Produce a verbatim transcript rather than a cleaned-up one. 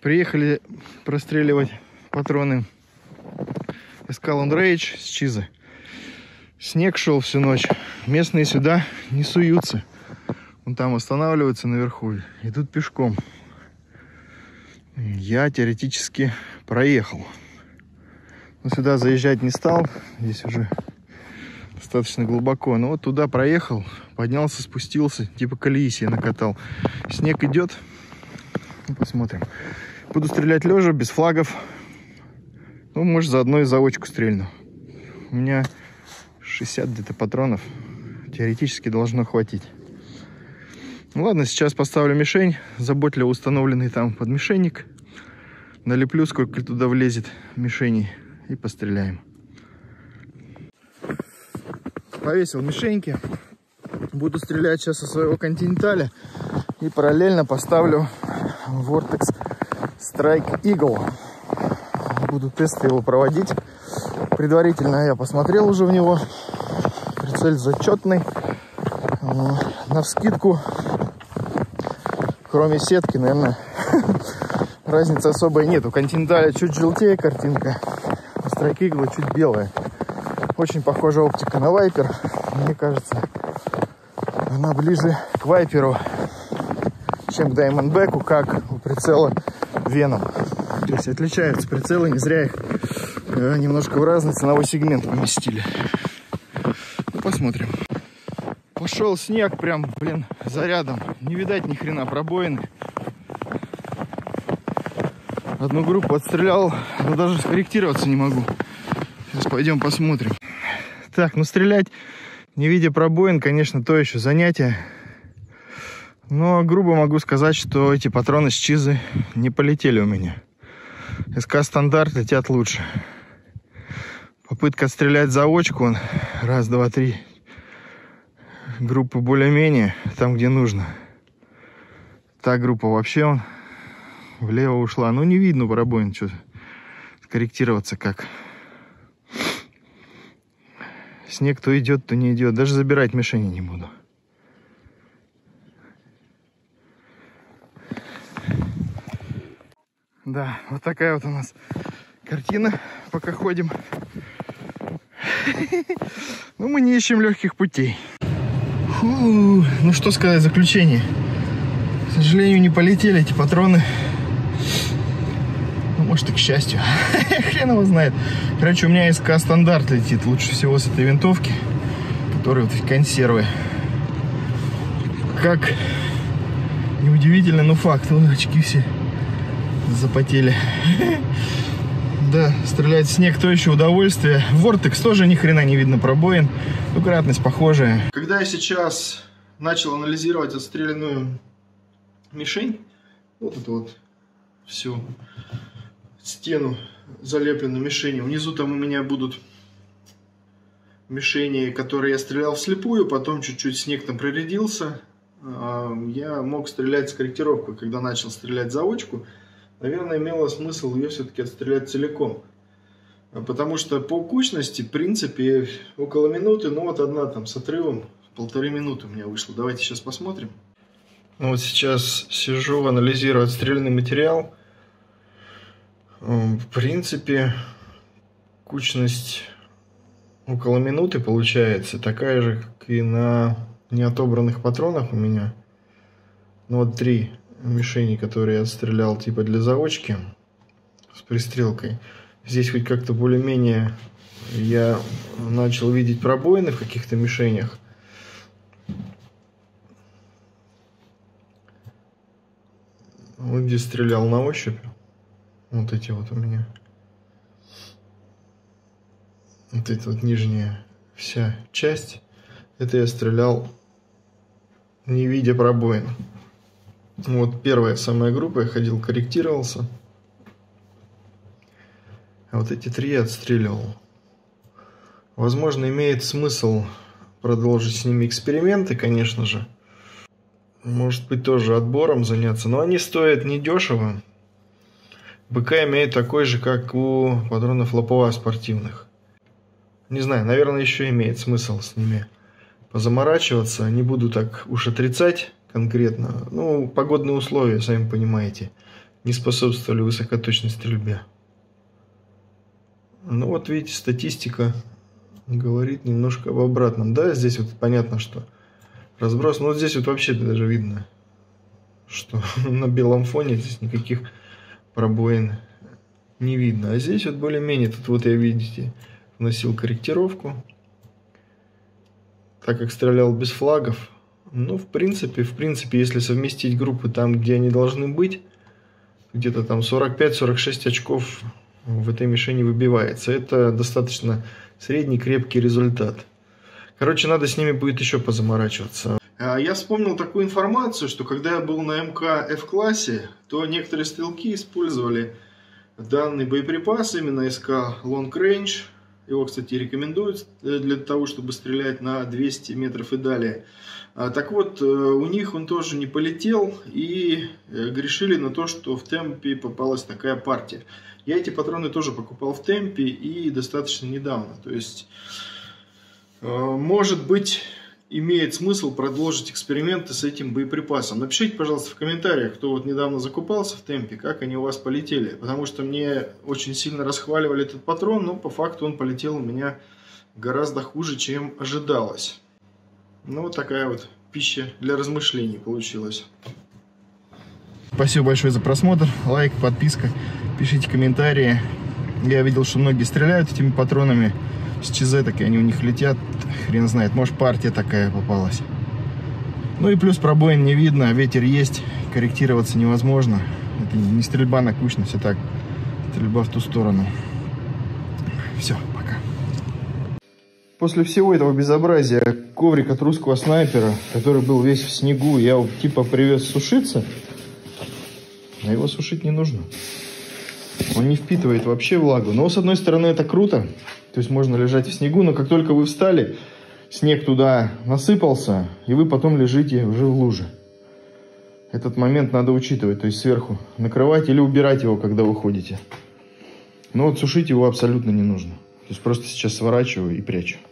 Приехали простреливать патроны Escalon Rage с Чизы. Снег шел всю ночь. Местные сюда не суются. Вон там останавливаются наверху. Идут пешком. Я теоретически проехал. Но сюда заезжать не стал. Здесь уже достаточно глубоко. Но вот туда проехал. Поднялся, спустился. Типа колеи себе накатал. Снег идет. Ну, посмотрим. Буду стрелять лежа, без флагов. Ну, может, заодно и заочку стрельну. У меня шестьдесят где-то патронов. Теоретически должно хватить. Ну ладно, сейчас поставлю мишень. Заботливо установленный там подмишенник. Налеплю, сколько туда влезет мишеней. И постреляем. Повесил мишеньки. Буду стрелять сейчас со своего континенталя. И параллельно поставлю Vortex Strike Eagle. Буду тесты его проводить. Предварительно я посмотрел уже в него. Прицель зачетный. Навскидку, кроме сетки, наверное, разницы особой нет. У континенталя чуть желтее картинка, а Strike Eagle чуть белая. Очень похожа оптика на Viper. Мне кажется, она ближе к Viper, чем к Diamondback, как у прицела Venom. То есть отличаются прицелы, не зря их э, немножко в разный ценовой сегмент поместили. Ну, посмотрим. Пошел снег прям, блин, зарядом. Не видать ни хрена пробоины. Одну группу отстрелял, но даже скорректироваться не могу. Сейчас пойдем посмотрим. Так, ну стрелять, не видя пробоин, конечно, то еще занятие. Но грубо могу сказать, что эти патроны с Чизы не полетели у меня. СК стандарт летят лучше. Попытка стрелять за очку. Он раз, два, три. Группа более-менее там, где нужно. Та группа вообще он влево ушла. Ну, не видно пробоин. Что-то скорректироваться как. Снег то идет, то не идет. Даже забирать мишени не буду. Да, вот такая вот у нас картина, пока ходим. Ну, мы не ищем легких путей. Фу, ну, что сказать, заключение. К сожалению, не полетели эти патроны. Ну, может, и к счастью. Хрен его знает. Короче, у меня СК стандарт летит лучше всего с этой винтовки, которые вот эти консервы. Как неудивительно, но факт. Вот очки все запотели. Да, стрелять в снег то еще удовольствие. Vortex тоже ни хрена не видно пробоин. Двукратность похожая. Когда я сейчас начал анализировать отстрелянную мишень, вот эту вот всю стену залепленную мишенью, внизу там у меня будут мишени, которые я стрелял вслепую, потом чуть-чуть снег там проредился. Я мог стрелять с корректировкой. Когда начал стрелять за очку, наверное, имело смысл ее все-таки отстрелять целиком. Потому что по кучности, в принципе, около минуты, ну вот одна там с отрывом, полторы минуты у меня вышло. Давайте сейчас посмотрим. Ну вот сейчас сижу, анализирую отстрелянный материал. В принципе, кучность около минуты получается. Такая же, как и на неотобранных патронах у меня. Ну вот три мишени, которые я отстрелял типа для заочки с пристрелкой. Здесь хоть как-то более-менее я начал видеть пробоины в каких-то мишенях. Вот где стрелял на ощупь. Вот эти вот у меня. Вот эта вот нижняя вся часть. Это я стрелял, не видя пробоин. Вот первая самая группа, я ходил, корректировался. А вот эти три я отстреливал. Возможно, имеет смысл продолжить с ними эксперименты, конечно же. Может быть, тоже отбором заняться. Но они стоят недешево. БК имеет такой же, как у патронов Лопова спортивных. Не знаю, наверное, еще имеет смысл с ними позаморачиваться. Не буду так уж отрицать конкретно. Ну, погодные условия, сами понимаете. не способствовали высокоточной стрельбе. Ну вот видите, статистика говорит немножко об обратном. Да, здесь вот понятно, что разброс. Но вот здесь вот вообще даже видно, что на белом фоне здесь никаких пробоин не видно. А здесь вот более-менее, тут вот я, видите, вносил корректировку, так как стрелял без флагов. Ну, в принципе, в принципе, если совместить группы там, где они должны быть, где-то там сорок пять — сорок шесть очков в этой мишени выбивается. Это достаточно средний крепкий результат. Короче, надо с ними будет еще позаморачиваться. Я вспомнил такую информацию, что когда я был на МК F-классе, то некоторые стрелки использовали данный боеприпас, именно СК Long Range. Его, кстати, рекомендуют для того, чтобы стрелять на двести метров и далее. Так вот, у них он тоже не полетел, и грешили на то, что в темпе попалась такая партия. Я эти патроны тоже покупал в темпе и достаточно недавно. То есть, может быть, имеет смысл продолжить эксперименты с этим боеприпасом. Напишите, пожалуйста, в комментариях, кто вот недавно закупался в темпе, как они у вас полетели. Потому что мне очень сильно расхваливали этот патрон, но по факту он полетел у меня гораздо хуже, чем ожидалось. Ну, вот такая вот пища для размышлений получилась. Спасибо большое за просмотр. Лайк, подписка. Пишите комментарии. Я видел, что многие стреляют этими патронами с ЧЗ, так и они у них летят. Хрен знает, может, партия такая попалась. Ну и плюс пробоин не видно, ветер есть, корректироваться невозможно. Это не стрельба на кучность, а так стрельба в ту сторону. Все, пока. После всего этого безобразия коврик от русского снайпера, который был весь в снегу, я его типа привез сушиться, а его сушить не нужно. Он не впитывает вообще влагу. Но с одной стороны это круто, то есть можно лежать в снегу, но как только вы встали, снег туда насыпался, и вы потом лежите уже в луже. Этот момент надо учитывать, то есть сверху накрывать или убирать его, когда вы ходите. Но вот сушить его абсолютно не нужно. То есть просто сейчас сворачиваю и прячу.